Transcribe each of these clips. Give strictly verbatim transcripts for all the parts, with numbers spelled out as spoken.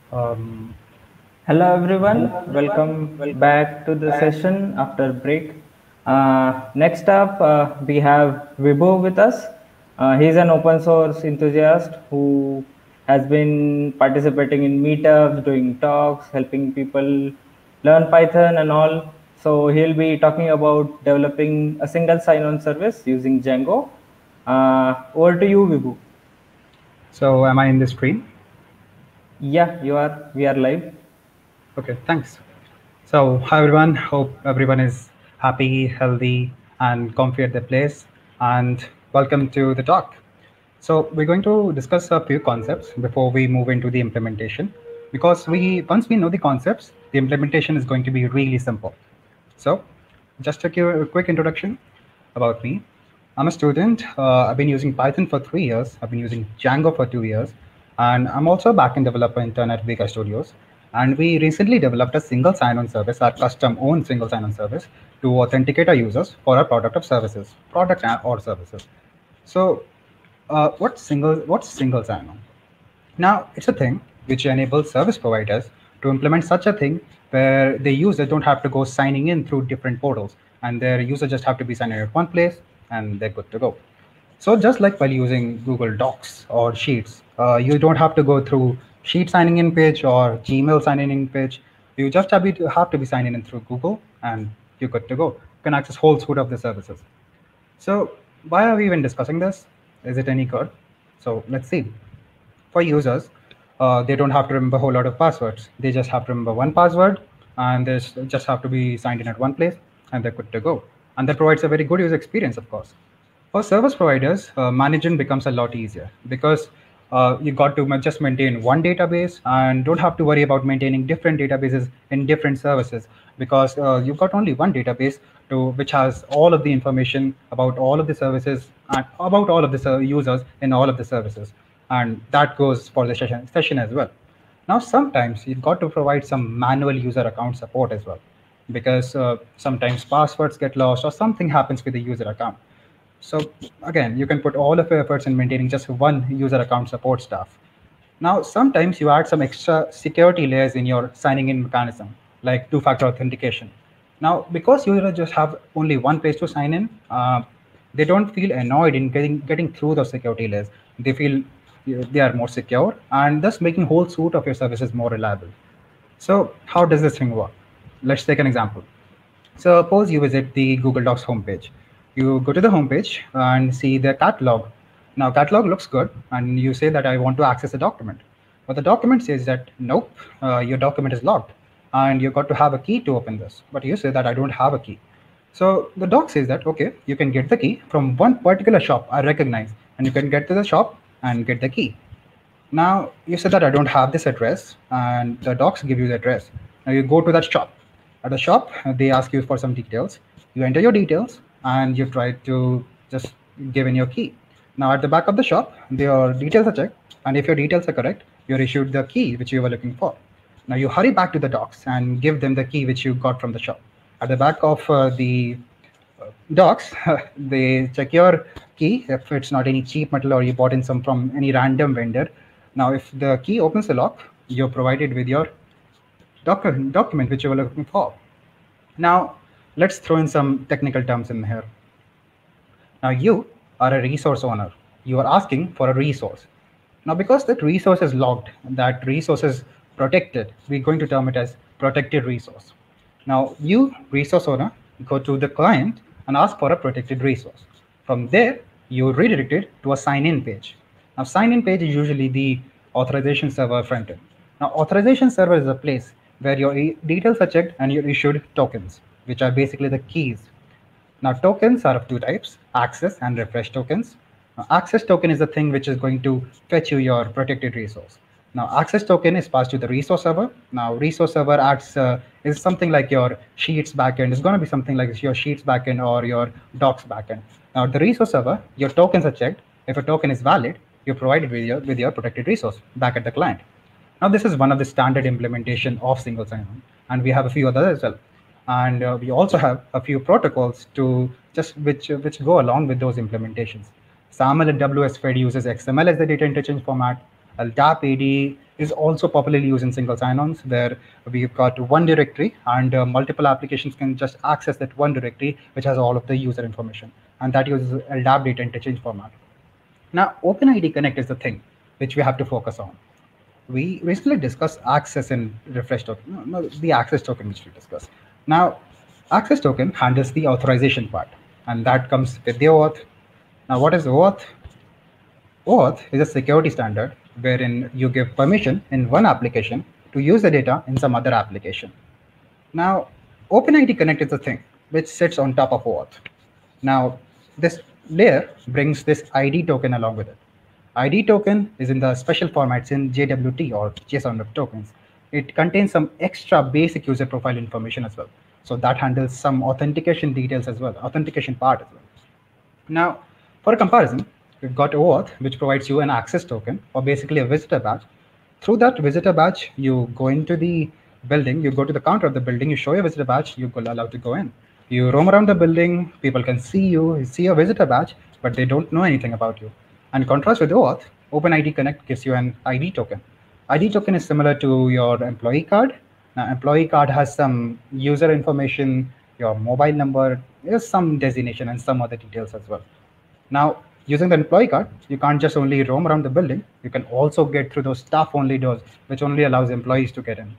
Um, Hello everyone, welcome back to the session after break. Uh, next up, uh, we have Vibhu with us. Uh, he's an open source enthusiast who has been participating in meetups, doing talks, helping people learn Python and all. So he'll be talking about developing a single sign-on service using Django. Uh, over to you, Vibhu. so am I in the stream? Yeah, you are. We are live. Okay, thanks. So hi everyone, hope everyone is happy, healthy, and comfy at their place. And welcome to the talk. So we're going to discuss a few concepts before we move into the implementation, because we once we know the concepts, the implementation is going to be really simple. So just a cu- a quick introduction about me. I'm a student. Uh, I've been using Python for three years. I've been using Django for two years. And I'm also a backend developer intern at Vega Studios. And we recently developed a single sign-on service, our custom-owned single sign-on service, to authenticate our users for our product of services, product and- or services. So, uh, what's single? What's single sign-on? Now, it's a thing which enables service providers to implement such a thing where the user don't have to go signing in through different portals, and their user just have to be signed in at one place, and they're good to go. So just like while using Google Docs or Sheets, uh, you don't have to go through Sheet signing in page or Gmail signing in page. You just have, to have to be signing in through Google, and you're good to go. You can access whole suite of the services. So why are we even discussing this? Is it any good? So let's see. For users, uh, they don't have to remember a whole lot of passwords. They just have to remember one password, and they just have to be signed in at one place, and they're good to go. And that provides a very good user experience, of course. For service providers, uh, management becomes a lot easier because uh, you got to ma- just maintain one database and don't have to worry about maintaining different databases in different services, because uh, you've got only one database to which has all of the information about all of the services and about all of the ser- users in all of the services, and that goes for the session, session as well. Now, sometimes you've got to provide some manual user account support as well, because uh, sometimes passwords get lost or something happens with the user account. So again, you can put all of your efforts in maintaining just one user account support staff. Now, sometimes you add some extra security layers in your signing in mechanism, like two-factor authentication. Now, because users just have only one place to sign in, uh, they don't feel annoyed in getting getting through those security layers. They feel uh, they are more secure, and thus making whole suite of your services more reliable. So, how does this thing work? Let's take an example. Suppose you visit the Google Docs homepage. You go to the homepage and see the catalog. Now, catalog looks good, and you say that I want to access a document. But the document says that nope, uh, your document is locked, and you got to have a key to open this. But you say that I don't have a key. So the doc says that okay, you can get the key from one particular shop I recognize, and you can get to the shop and get the key. Now you said that I don't have this address, and the docs give you the address. Now you go to that shop. At the shop, they ask you for some details. You enter your details, and you try to just give in your key. Now at the back of the shop, your details are checked, and if your details are correct, you're issued the key which you were looking for. Now you hurry back to the docs and give them the key which you got from the shop. At the back of uh, the docs, they check your key if it's not any cheap metal or you bought in some from any random vendor. Now, if the key opens the lock, you're provided with your doc- document which you were looking for. Now, let's throw in some technical terms in here. Now, you are a resource owner. You are asking for a resource. Now, because that resource is logged, that resource is protected, we're going to term it as protected resource. Now, you, resource owner, go to the client and ask for a protected resource. From there, you redirect it to a sign-in page. Now, sign-in page is usually the authorization server front end. Now, authorization server is a place where your details are checked and you're issued tokens, which are basically the keys. Now, tokens are of two types, access and refresh tokens. Now, access token is the thing which is going to fetch you your protected resource. Now, access token is passed to the resource server. Now, resource server acts uh, is something like your Sheets backend. It's going to be something like your Sheets backend or your Docs backend. Now, the resource server, your tokens are checked. If a token is valid, you're provided with your, with your protected resource back at the client. Now, this is one of the standard implementation of single sign-on, and we have a few others as well. And uh, we also have a few protocols to just which which go along with those implementations. SAML and W S Fed uses X M L as the data interchange format, LDAP A D is also popularly used in single sign-ons, where we've got one directory and uh, multiple applications can just access that one directory, which has all of the user information. And that uses LDAP data interchange format. Now, OpenID Connect is the thing which we have to focus on. We recently discussed access and refresh token, no, no, the access token which we discussed. Now, access token handles the authorization part, and that comes with the OAuth. Now, what is OAuth? OAuth is a security standard wherein you give permission in one application to use the data in some other application. Now, OpenID Connect is the thing which sits on top of OAuth. Now, this layer brings this I D token along with it. I D token is in the special formats in J W T or JSON Web Tokens. It contains some extra basic user profile information as well. So that handles some authentication details as well, authentication part as well. Now, for a comparison, we've got OAuth, which provides you an access token or basically a visitor badge. Through that visitor badge, you go into the building, you go to the counter of the building, you show your visitor badge, you're allowed to go in. You roam around the building, people can see you, see your visitor badge, but they don't know anything about you. And in contrast with OAuth, OpenID Connect gives you an I D token. I D token is similar to your employee card. Now, employee card has some user information, your mobile number, there's some designation and some other details as well. Now, using the employee card, you can't just only roam around the building, you can also get through those staff-only doors, which only allows employees to get in.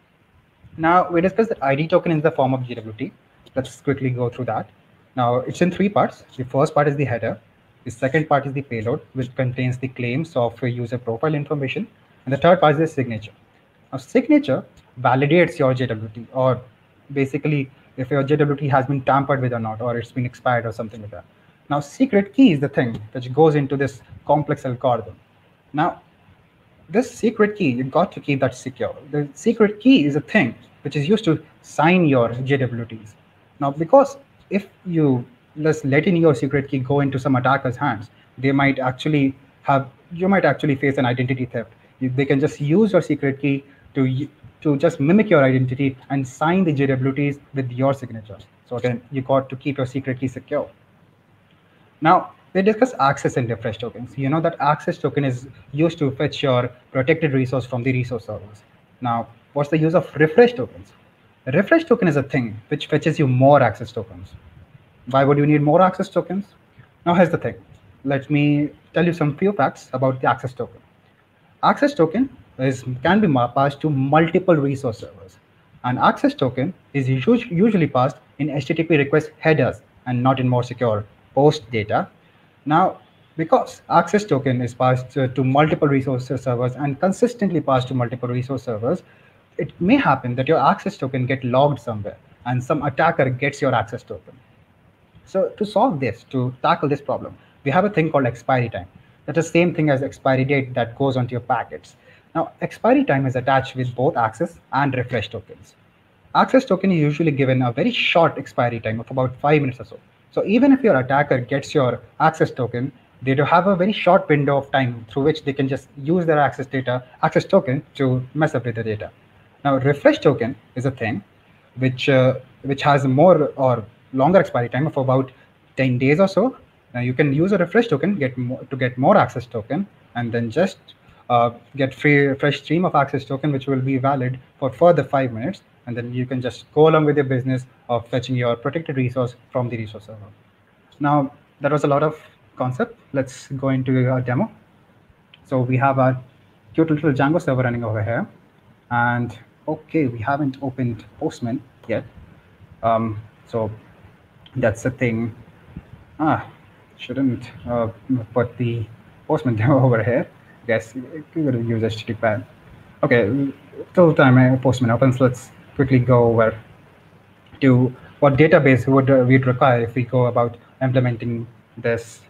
Now, we discussed that I D token in the form of J W T. Let's quickly go through that. Now, it's in three parts. The first part is the header. The second part is the payload, which contains the claims of user profile information. And the third part is the signature. Now, signature validates your J W T, or basically if your J W T has been tampered with or not, or it's been expired or something like that. Now, secret key is the thing which goes into this complex algorithm. Now, this secret key, you've got to keep that secure. The secret key is a thing which is used to sign your J W Ts. Now, because if you just let in your secret key go into some attacker's hands, they might actually have, you might actually face an identity theft. They can just use your secret key to, to just mimic your identity and sign the J W Ts with your signature. So again, you got to keep your secret key secure. Now, we discuss access and refresh tokens. You know that access token is used to fetch your protected resource from the resource servers. Now, what's the use of refresh tokens? A refresh token is a thing which fetches you more access tokens. Why would you need more access tokens? Now, here's the thing. Let me tell you some few facts about the access token. Access token is, can be passed to multiple resource servers. An access token is usually passed in H T T P request headers and not in more secure post data. Now, because access token is passed uh, to multiple resource servers and consistently passed to multiple resource servers, it may happen that your access token get logged somewhere and some attacker gets your access token. So to solve this, to tackle this problem, we have a thing called expiry time. That's the same thing as expiry date that goes onto your packets. Now, expiry time is attached with both access and refresh tokens. Access token is usually given a very short expiry time of about five minutes or so. So even if your attacker gets your access token, they do have a very short window of time through which they can just use their access data, access token to mess up with the data. Now, refresh token is a thing which uh, which has more or longer expiry time of about ten days or so. Now, you can use a refresh token get more, to get more access token, and then just uh, get free fresh stream of access token, which will be valid for further five minutes. And then you can just go along with your business of fetching your protected resource from the resource server. Now, that was a lot of concept. Let's go into a demo. So we have a cute little Django server running over here. And okay, we haven't opened Postman yet. Um, so that's the thing. Ah, shouldn't uh, put the Postman demo over here. Guess we're going to use H T T P pad. Okay, till the time Postman opens, let's quickly go over to what database would uh, we'd require if we go about implementing this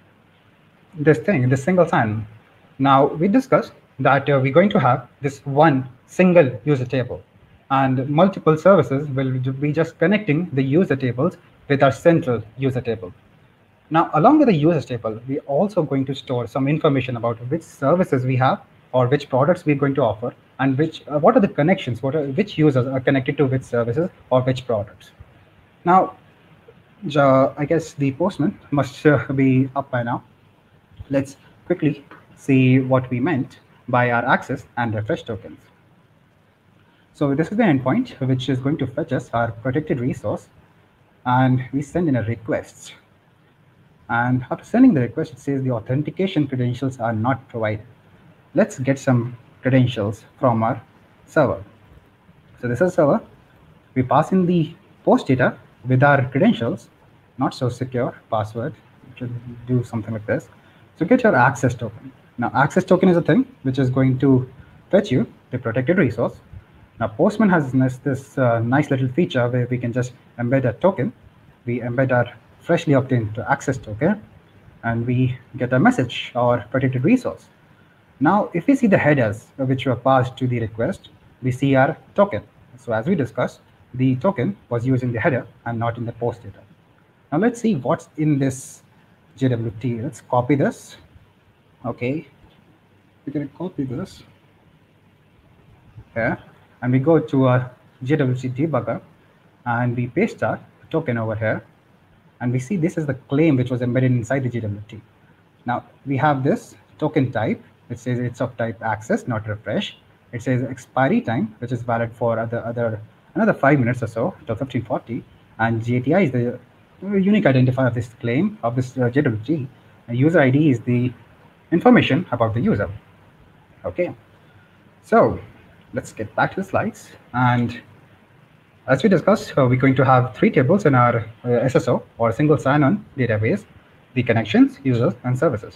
this thing, this single sign. Now, we discussed that uh, we're going to have this one single user table, and multiple services will be just connecting the user tables with our central user table. Now, along with the user table, we're also going to store some information about which services we have or which products we're going to offer, and which uh, what are the connections, what are, which users are connected to which services or which products. Now, uh, I guess the Postman must uh, be up by now. Let's quickly see what we meant by our access and refresh tokens. So this is the endpoint which is going to fetch us our protected resource, and we send in a request. And after sending the request, it says the authentication credentials are not provided. Let's get some credentials from our server. So this is server. We pass in the post data with our credentials, not so secure password. We should do something like this. So get your access token. Now access token is a thing which is going to fetch you the protected resource. Now Postman has this, this uh, nice little feature where we can just embed a token. We embed our freshly obtained access token, and we get a message or protected resource. Now, if we see the headers which were passed to the request, we see our token. So as we discussed, the token was used in the header and not in the post data. Now let's see what's in this J W T. Let's copy this. Okay, we can copy this here, and we go to our J W T debugger, and we paste our token over here, and we see this is the claim which was embedded inside the J W T. Now we have this token type. It says it's of type access, not refresh. It says expiry time, which is valid for other other another five minutes or so till fifteen forty, and J T I is the unique identifier of this claim of this uh, J W T. And user I D is the information about the user. Okay, so let's get back to the slides. And as we discussed, uh, we're going to have three tables in our uh, S S O, or single sign-on database: the connections, users, and services.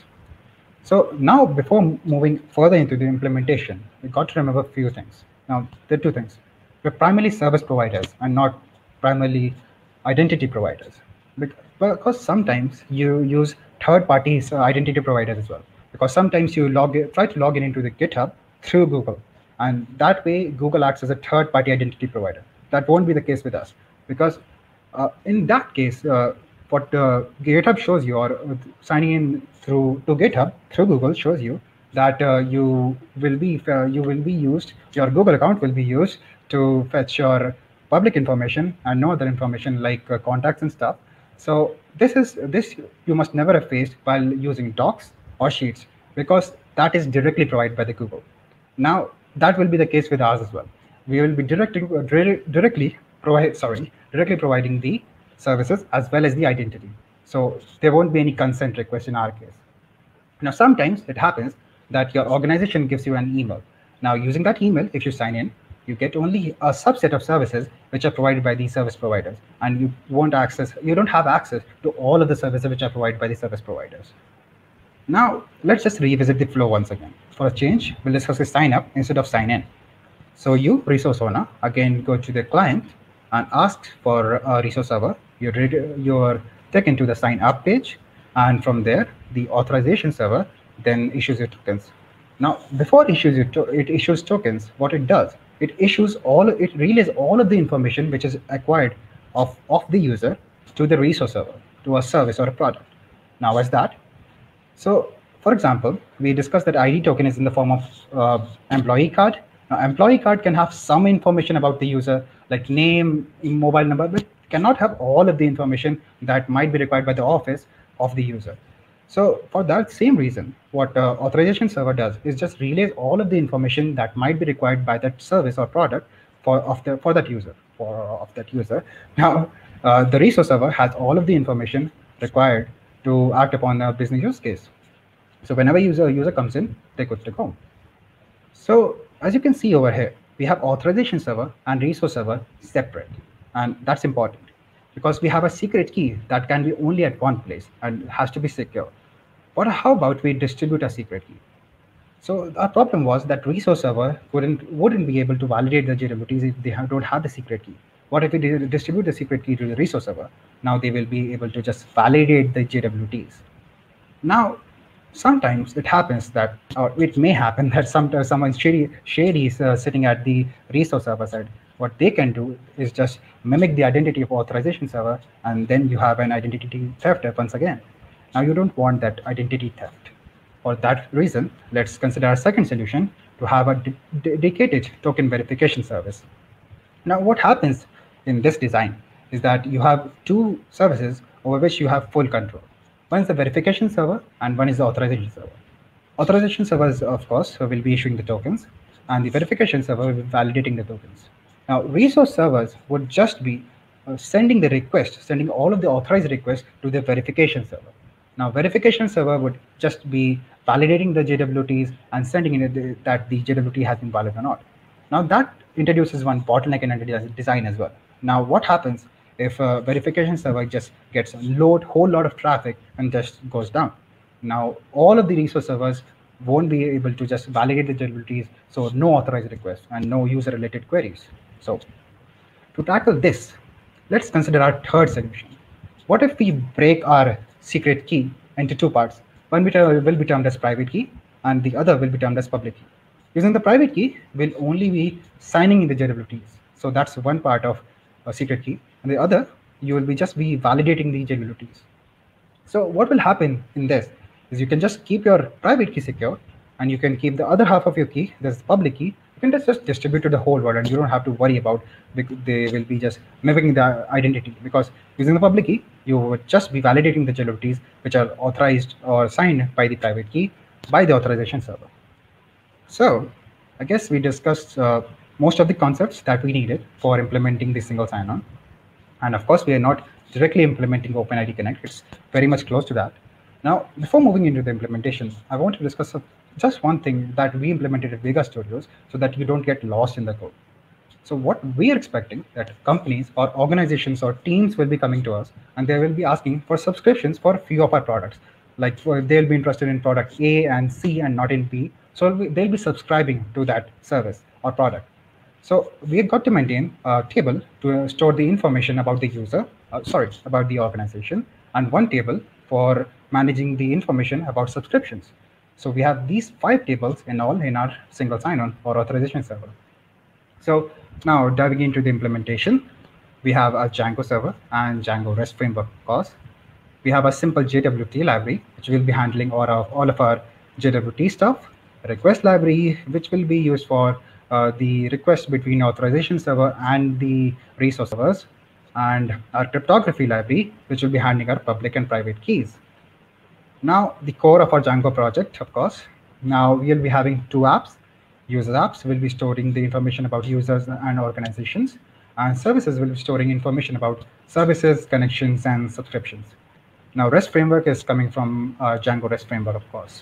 So now, before moving further into the implementation, we got to remember a few things. Now, there are two things. We're primarily service providers and not primarily identity providers, because sometimes you use third-party identity providers as well. Because sometimes you log in, try to log in into the GitHub through Google, and that way Google acts as a third-party identity provider. That won't be the case with us, because uh, in that case, uh, what uh, GitHub shows you, or uh, signing in through to GitHub through Google shows you that uh, you will be uh, you will be used, your Google account will be used to fetch your public information and no other information like uh, contacts and stuff. So this is this you must never have faced while using Docs or Sheets, because that is directly provided by the Google. Now that will be the case with ours as well. We will be directly uh, directly provide sorry directly providing the services as well as the identity. So there won't be any consent request in our case. Now, sometimes it happens that your organization gives you an email. Now, using that email, if you sign in, you get only a subset of services which are provided by these service providers, and you won't access, you don't have access to all of the services which are provided by the service providers. Now, let's just revisit the flow once again. For a change, we'll discuss the sign up instead of sign in. So you, resource owner, again go to the client and ask for a resource server. You're, you're taken to the sign up page, and from there the authorization server then issues your tokens. Now before it issues it, it issues tokens, what it does, it issues all it relays all of the information which is acquired of of the user to the resource server, to a service or a product. Now what's that? So for example, we discussed that I D token is in the form of uh, employee card. Now employee card can have some information about the user, like name, mobile number, but cannot have all of the information that might be required by the office of the user. So for that same reason, what uh, authorization server does is just relays all of the information that might be required by that service or product for of the for that user for of that user. Now uh, the resource server has all of the information required to act upon a business use case. So whenever user user comes in, they're good to go. So as you can see over here, we have authorization server and resource server separate. And that's important because we have a secret key that can be only at one place and has to be secure. But how about we distribute a secret key? So our problem was that resource server wouldn't wouldn't be able to validate the J W Ts if they have, don't have the secret key. What if we distribute the secret key to the resource server? Now they will be able to just validate the J W Ts. Now, sometimes it happens that, or it may happen that sometimes someone shady, shady is uh, sitting at the resource server side. What they can do is just mimic the identity of authorization server, and then you have an identity theft once again. Now you don't want that identity theft. For that reason, let's consider a second solution to have a de dedicated token verification service. Now what happens in this design is that you have two services over which you have full control. One is the verification server and one is the authorization server. Authorization servers, of course, will be issuing the tokens, and the verification server will be validating the tokens. Now, resource servers would just be uh, sending the request, sending all of the authorized requests to the verification server. Now, verification server would just be validating the J W Ts and sending in it that the J W T has been valid or not. Now, that introduces one bottleneck in a design as well. Now, what happens if a verification server just gets a load, whole lot of traffic and just goes down? Now, all of the resource servers won't be able to just validate the J W Ts, so no authorized requests and no user-related queries. So, to tackle this, let's consider our third solution. What if we break our secret key into two parts? One will be termed as private key, and the other will be termed as public key. Using the private key, we'll only be signing in the J W Ts. So that's one part of a secret key, and the other, you will be just be validating the J W Ts. So what will happen in this is you can just keep your private key secure, and you can keep the other half of your key, this public key, you can just, just distribute to the whole world, and you don't have to worry about they will be just mimicking the identity, because using the public key, you would just be validating the J W Ts which are authorized or signed by the private key by the authorization server. So I guess we discussed uh, most of the concepts that we needed for implementing the single sign-on. And of course, we are not directly implementing OpenID Connect. It's very much close to that. Now, before moving into the implementation, I want to discuss just one thing that we implemented at Vega Studios so that you don't get lost in the code. So what we are expecting that companies or organizations or teams will be coming to us, and they will be asking for subscriptions for a few of our products. Like for, they'll be interested in product A and C and not in B. So they'll be subscribing to that service or product. So we've got to maintain a table to store the information about the user, uh, sorry, about the organization, and one table for managing the information about subscriptions. So we have these five tables in all in our single sign-on or authorization server. So now diving into the implementation, we have a Django server and Django REST framework, of course. We have a simple J W T library, which will be handling all of, all of our J W T stuff, request library, which will be used for uh, the request between authorization server and the resource servers, and our cryptography library, which will be handling our public and private keys. Now, the core of our Django project, of course, now we'll be having two apps. User apps will be storing the information about users and organizations, and services will be storing information about services, connections, and subscriptions. Now, REST framework is coming from uh, Django REST framework, of course.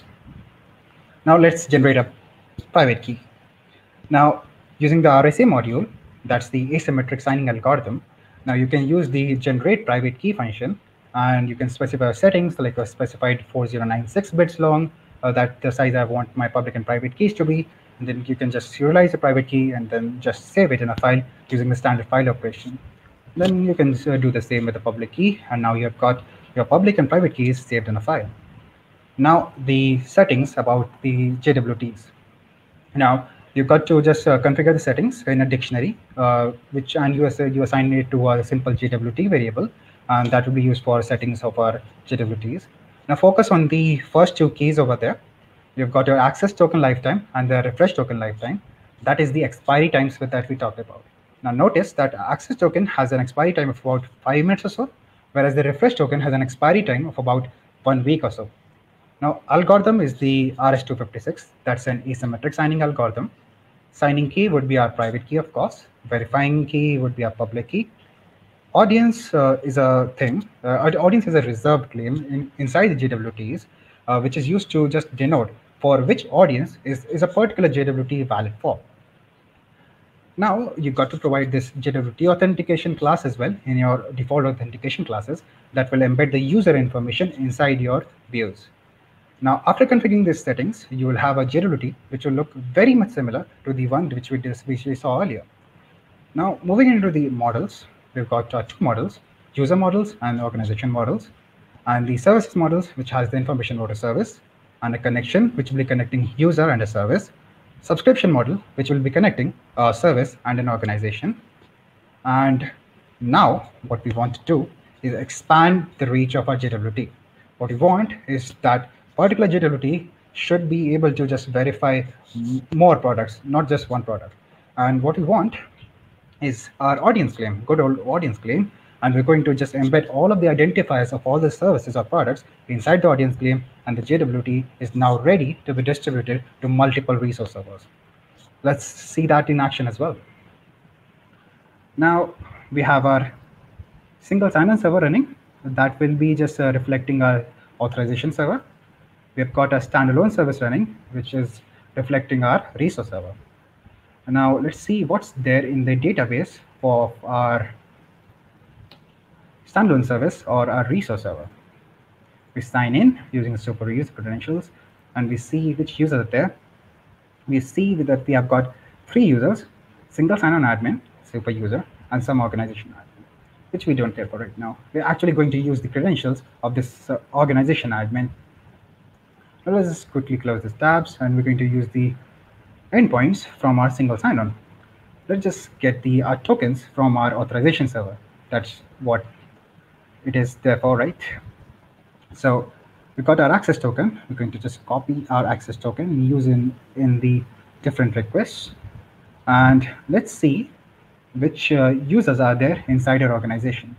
Now, let's generate a private key. Now, using the R S A module, that's the asymmetric signing algorithm. Now, you can use the generate private key function, and you can specify settings like a specified four thousand ninety-six bits long, uh, that the size I want my public and private keys to be. And then you can just serialize the private key and then just save it in a file using the standard file operation. Then you can uh, do the same with the public key, and now you've got your public and private keys saved in a file. Now the settings about the J W Ts. Now you've got to just uh, configure the settings in a dictionary, uh, which and you, uh, you assign it to a simple J W T variable, and that will be used for settings of our J W Ts. Now focus on the first two keys over there. You've got your access token lifetime and the refresh token lifetime. That is the expiry times that we talked about. Now notice that access token has an expiry time of about five minutes or so, whereas the refresh token has an expiry time of about one week or so. Now algorithm is the R S two fifty-six. That's an asymmetric signing algorithm. Signing key would be our private key, of course. Verifying key would be our public key. Audience uh, is a thing. Uh, audience is a reserved claim in, inside the J W Ts, uh, which is used to just denote for which audience is, is a particular J W T valid for. Now you've got to provide this J W T authentication class as well in your default authentication classes that will embed the user information inside your views. Now, after configuring these settings, you will have a J W T which will look very much similar to the one which we, just, which we saw earlier. Now, moving into the models, we've got uh, two models, user models and organization models, and the services models, which has the information about a service, and a connection, which will be connecting user and a service, subscription model, which will be connecting a service and an organization. And now what we want to do is expand the reach of our J W T. What we want is that particular J W T should be able to just verify more products, not just one product. And what we want is our audience claim, good old audience claim, And we're going to just embed all of the identifiers of all the services or products inside the audience claim, and the J W T is now ready to be distributed to multiple resource servers. Let's see that in action as well. Now we have our single sign-on server running. That will be just uh, reflecting our authorization server. We've got a standalone service running, which is reflecting our resource server. Now let's see what's there in the database for our standalone service or our resource server. We sign in using super user credentials, and we see which users are there. We see that we have got three users: single sign-on admin, super user, and some organization admin, which we don't care for right now. We're actually going to use the credentials of this uh, organization admin. Now let's just quickly close these tabs, and we're going to use the endpoints from our single sign-on. Let's just get the our tokens from our authorization server. That's what it is there for, right? So we got our access token. We're going to just copy our access token and use in in the different requests, and let's see which uh, users are there inside our organization.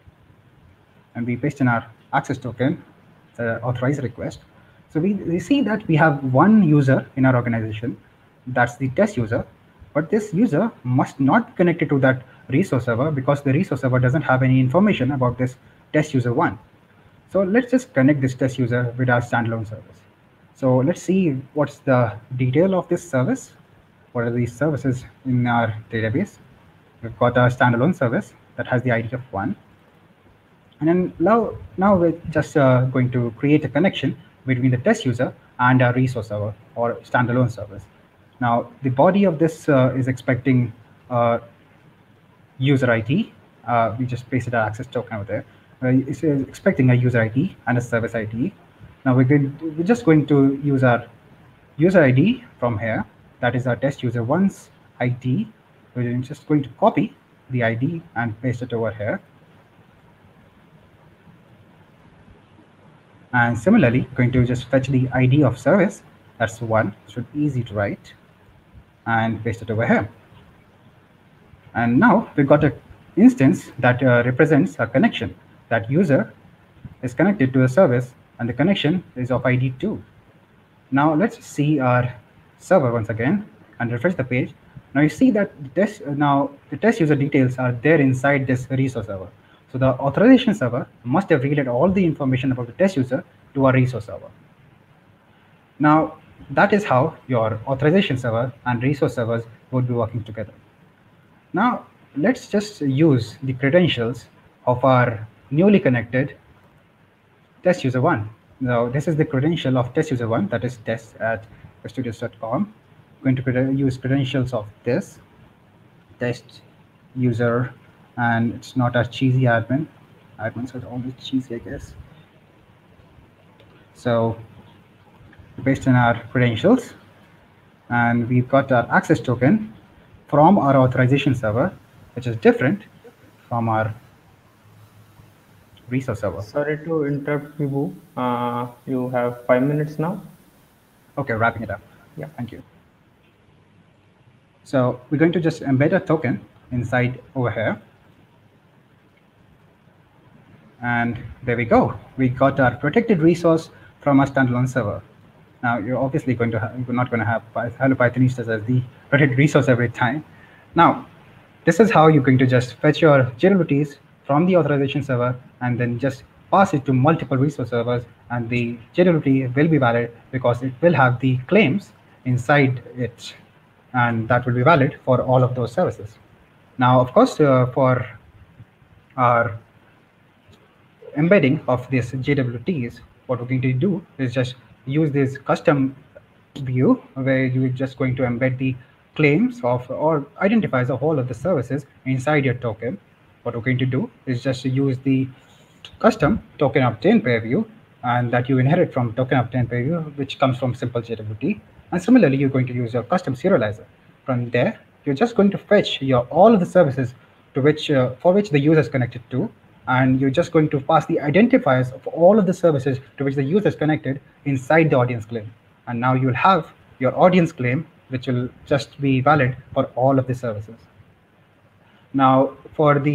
And we paste in our access token the authorized request. So we, we see that we have one user in our organization. That's the test user, but this user must not be connected to that resource server because the resource server doesn't have any information about this test user one. So let's just connect this test user with our standalone service. So let's see what's the detail of this service. What are these services in our database? We've got our standalone service that has the I D of one. And then now, now we're just uh, going to create a connection between the test user and our resource server or standalone service. Now, the body of this uh, is expecting uh, user I D. Uh, we just pasted our access token over there. Uh, it's expecting a user I D and a service I D. Now we're, going to, we're just going to use our user I D from here. That is our test user one's I D. We're just going to copy the I D and paste it over here. And similarly, going to just fetch the I D of service. That's one. It should be easy to write, and paste it over here. And now we've got an instance that uh, represents a connection. That user is connected to a service, and the connection is of I D two. Now let's see our server once again and refresh the page. Now you see that the test, uh, now the test user details are there inside this resource server. So the authorization server must have relayed all the information about the test user to our resource server. Now that is how your authorization server and resource servers would be working together. Now let's just use the credentials of our newly connected test user one. Now this is the credential of test user one, that is test at studios dot com. Going to use credentials of this test user, and it's not a cheesy admin. Admins are always cheesy, I guess. So paste in our credentials, and we've got our access token from our authorization server, which is different from our resource server. Sorry to interrupt, Vibhu. Uh, you have five minutes now. Okay, wrapping it up. Yeah, thank you. So we're going to just embed a token inside over here. And there we go. We got our protected resource from our standalone server. Now you're obviously going to have, you're not going to have Hello Pythonistas as the protected resource every time. Now, this is how you're going to just fetch your J W Ts from the authorization server and then just pass it to multiple resource servers, and the J W T will be valid because it will have the claims inside it, and that will be valid for all of those services. Now, of course, uh, for our embedding of this J W Ts, what we're going to do is just use this custom view where you're just going to embed the claims of or identifiers of all of the services inside your token. What we're going to do is just use the custom token obtain pair view, and that you inherit from token obtain pair view, which comes from simple J W T. And similarly, you're going to use your custom serializer. From there, you're just going to fetch your all of the services to which uh, for which the user is connected to, and you're just going to pass the identifiers of all of the services to which the user is connected inside the audience claim. And now you'll have your audience claim, which will just be valid for all of the services. Now, for the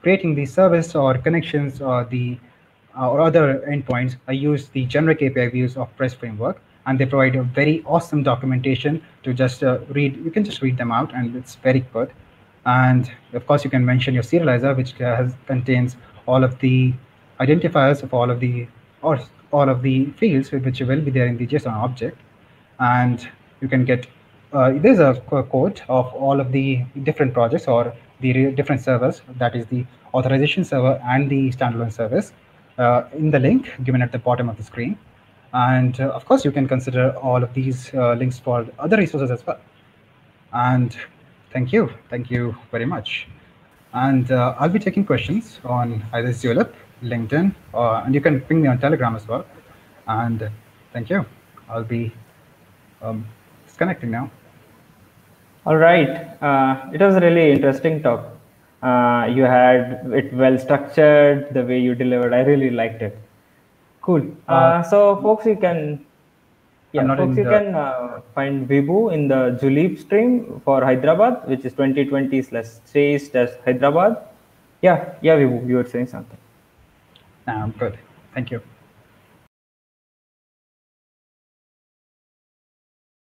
creating the service or connections or the uh, or other endpoints, I use the generic A P I views of Press Framework, and they provide a very awesome documentation to just uh, read. You can just read them out, and it's very good. And of course, you can mention your serializer, which has contains all of the identifiers of all of the or all of the fields which will be there in the JSON object, and you can get uh, there's a code of all of the different projects or the different servers, that is the authorization server and the standalone service, uh, in the link given at the bottom of the screen. And uh, of course, you can consider all of these uh, links for other resources as well. And thank you, thank you very much. And uh, I'll be taking questions on either Zulip, LinkedIn, or, and you can ping me on Telegram as well. And thank you. I'll be um, disconnecting now. All right. Uh, it was a really interesting talk. Uh, you had it well structured, the way you delivered. I really liked it. Cool. Uh, uh, so, folks, you can yeah, folks, you the... can uh, find Vibhu in the Julep stream for Hyderabad, which is twenty twenty slash chase dash Hyderabad. Yeah, yeah, Vibhu, you were saying something. I'm good. Thank you.